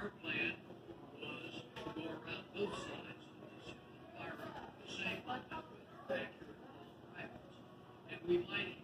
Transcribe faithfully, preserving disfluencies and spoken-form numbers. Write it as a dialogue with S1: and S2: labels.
S1: our plan was to go around both sides of this hill and fire up the same with our accurate little rifles. And we might